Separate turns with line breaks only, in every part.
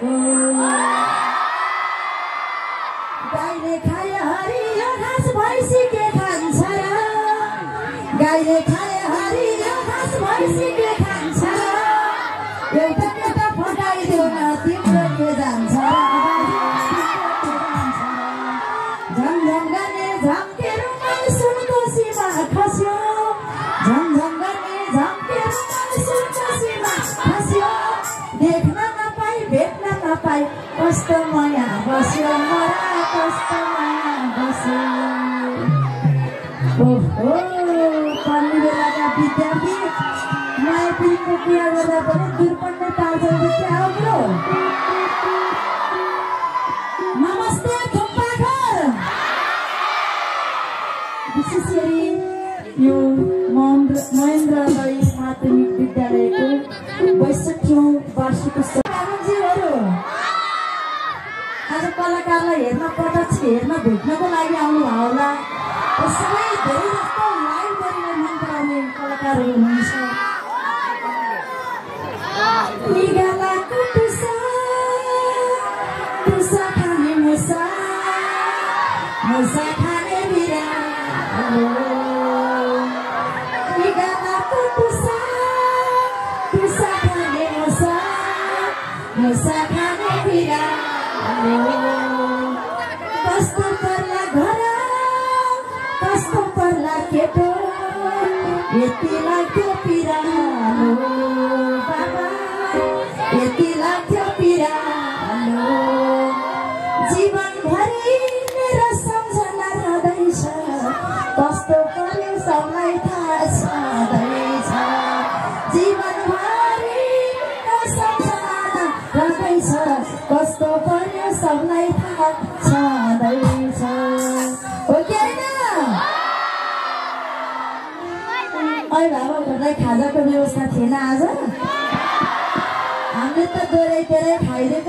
बिदाको गाईले खाए हरियो घाँस भैँसी के खान्छ र गाईले खाए हरियो घाँस भैँसी के खान्छ र एउटा केटा फटाइदेऊ न तिम्रो के जान्छ र झमझम गर्ने झम्के रुमाल सुनकोसीमा खस्यो झमझम गर्ने झम्के रुमाल सुनकोसीमा खस्यो देख्न नपाई भेट्न नपाई कस्तो माया बस्यो मरा कस्तो माया बस्यो ओहो पढ्ने बेलाका विद्यार्थी माया पिँढीको क्रिया गर्दा पनि दुर्पण्य पाल्छ क्या हो ब्रो नमस्ते थुप्पा घर विशेष गरी यो महेन्द्र राई माध्यमिक विद्यालयको 62औं वार्षिक उत्सवहरू आज कलाकारलाई हेर्न प्रत्यक्ष हेर्न भेट्नको लागि आउनु भयो होला सबै धेरै जस्तो लाइभ गरेर मन पराउने कलाकारहरू हुनुहुन्छ टुसा खाने मुसा मुसा खाने बिरालो टुसा खाने मुसा मुसा खाने बिरालो कस्तो पर्ला घर कस्तो पर्ला केटो यति लाग्थ्यो पिरालो बाबा यति लाग्थ्यो पिरालो जीवनभरि मेरो सम्झना रहँदैछ कस्तो पर्यो सबलाई थाहा छँदैछ जीवनभरि मेरो सम्झना रहँदैछ कस्तो पर्यो सबलाई थाहा छँदैछ हो कि होइन अहिले बाबा घरलाई खाजाको व्यवस्था थिएन आज हामीले त दोहोऱ्याइ खाइदिएको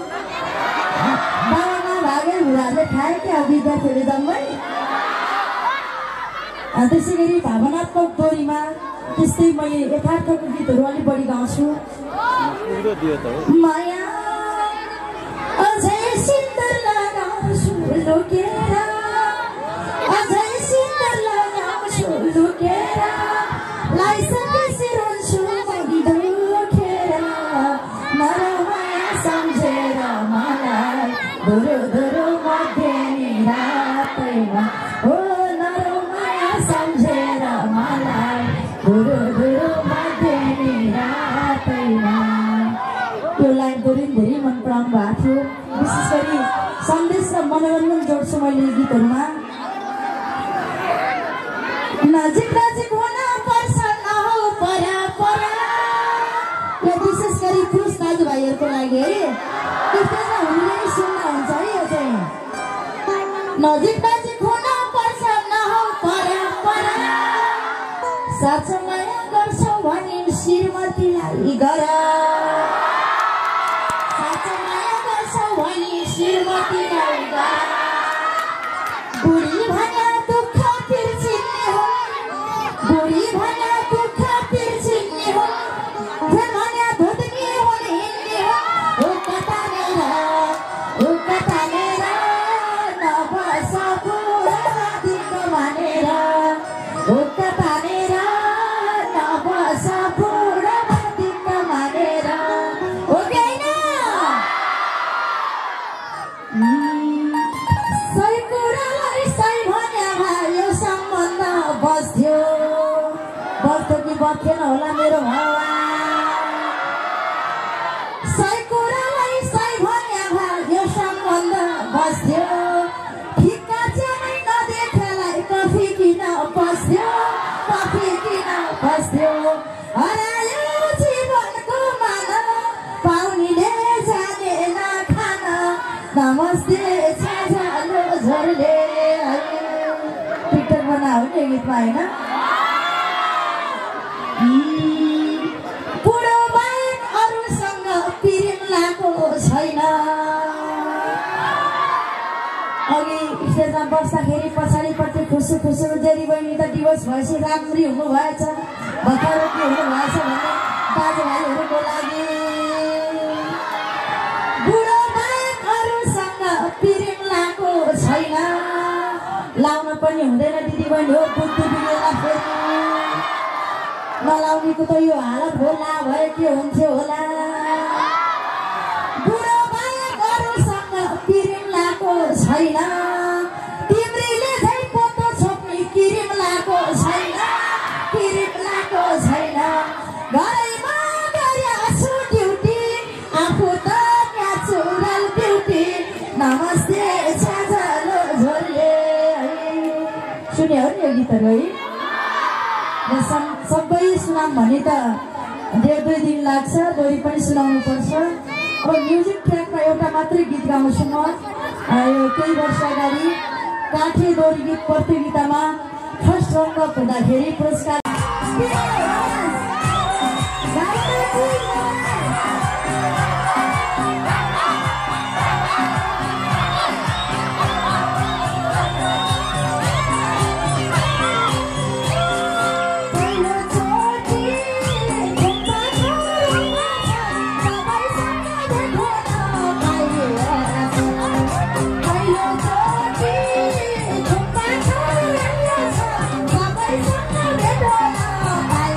बाबामा भागै हुराहरूले खाए क्या विद्यार्थीहरूले जम्मै त्यसै गरी भावनात्मक दोहोरीमा त्यस्तै मैले यथार्थको गीतहरू अलिक बढी गाउँछु माया अझै सिन्दुर लगाउँछु लुकेर अझै सिन्दुर लगाउँछु लुकेर लाइसकेपछि रुन्छु दुखेर नरमाया सम्झेर मलाई धुरो धुरो मध्यानी रातैमा हो नरमाया सम्झेर मलाई धुरो धुरो मध्यानी रातैमा त्यो लाइन धेरै मन पराउनु भएको थियो विशेष गरी सन्देश र मनोरञ्जन जोड्छु मैले गीतहरूमा नजिक नजिक हुन पर्छ नहौ परा परा यो विशेष गरी पुरुष दाजुभाइहरूको लागि है त्यसमा हामीले सुन्नुहुन्छ है यो चाहिँ नजिक नजिक हुन पर्छ नहौ परा परा साँचो माया गर्छौ भने श्रीमतीलाई गर साँचो माया गर्छौ भने श्रीमतीलाई गर बुढी भन्या दुःख पिर्छिन्ने हो बुढी भन्या दुःख पिर्छिन्ने हो झन् भन्या धुत्के हुने हिँड्ने हो कता मेर नबस बुढा दिक्क भनेर कता मेर नबस बुढा दिक्क भनेर हो कि होइन सही कुरालाई सही भन्या भयो सम्बन्ध बस्थ्यो कि बस्थेन होला मेरो सही कुरालाई सही भन्या भयो सम्बन्ध बस्थ्यो ठिक्का चाहिँ नदेखेलाई कफी किन पस्थ्यो हरायो जीवनको मान पाउनीले जानेन खान नमस्ते छालो झरले पिक्चर बनाउने गीतमा होइन बुढो बाहेक अरूसँग पिरिन लाको छैन अघि स्टेजमा बस्दाखेरि पछाडिपट्टि खुसु जेरी बहिनी त डिभोर्स भएपछि राम्री हुनु भएछ भत्तारोटी हुनु भएछ भने दाजुभाइहरूको लागि पनि हुँदैन दिदीबहिनी हो बुद्धि बिग्रेला फेरि नलाउनेको त यो हालत होला भए के हुन्थ्यो होला बुढो बालकहरूसँग पिरिम लाको छैन तिम्रीले झै पोतो छोप्ने किरिम लाको छैन किरिम लाको छैन घरैमा गरे आँसु ड्युटी आफू त न्याचुरल ब्युटी नमस्ते छाजलो झोले सुन्यो हो नि यो गीतहरू है सबै सुनाम भने त 1.5 दिन लाग्छ दोहोरी पनि सुनाउनु पर्छ अब म्युजिक ट्र्याकमा एउटा मात्रै गीत गाउँछु म यो केही वर्ष अगाडि काठे दोहोरी गीत प्रतियोगितामा फर्स्ट रनअप हुँदाखेरि पुरस्कार
Bye.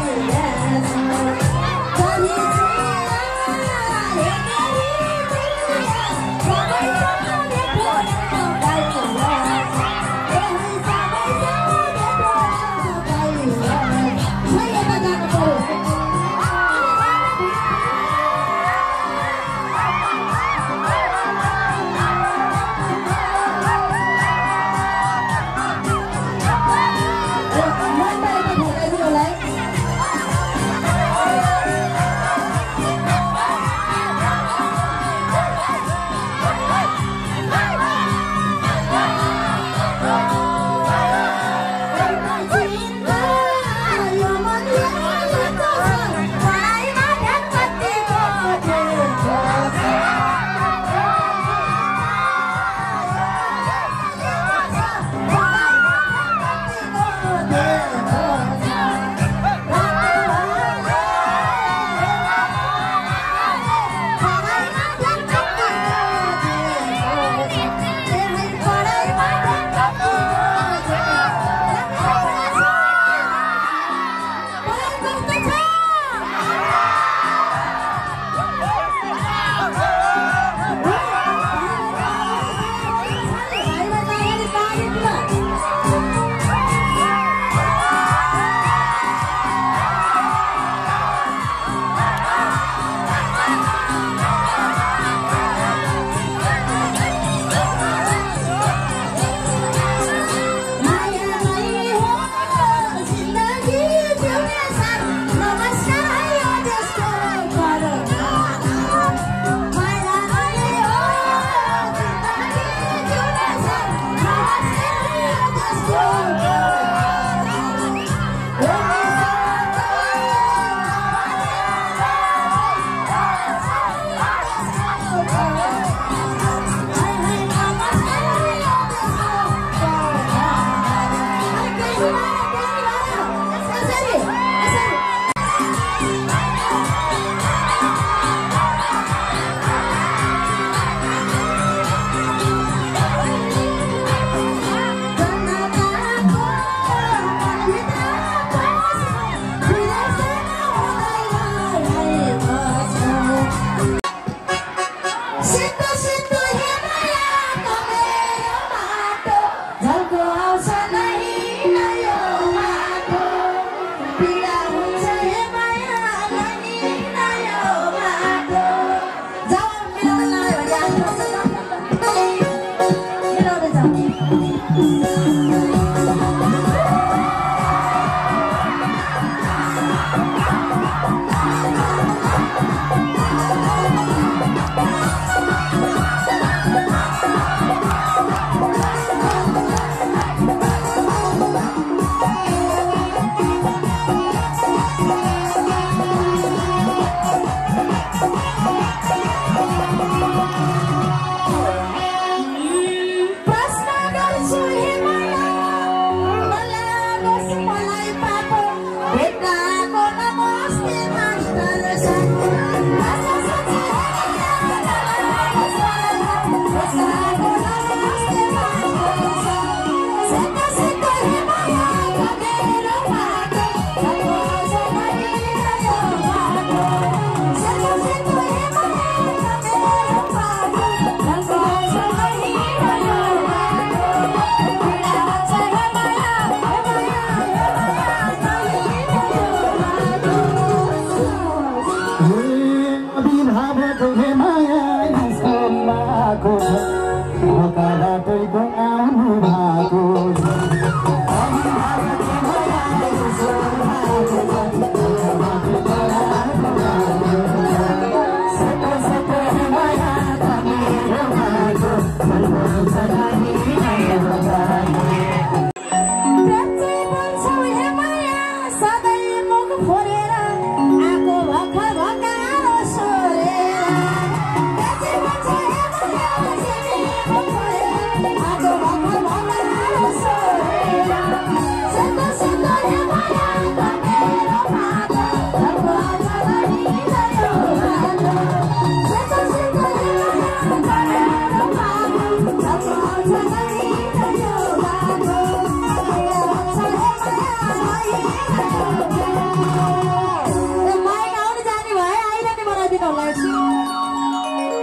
बाटैको आउनु भएको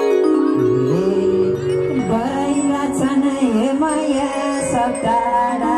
Barai racana ya maya sabda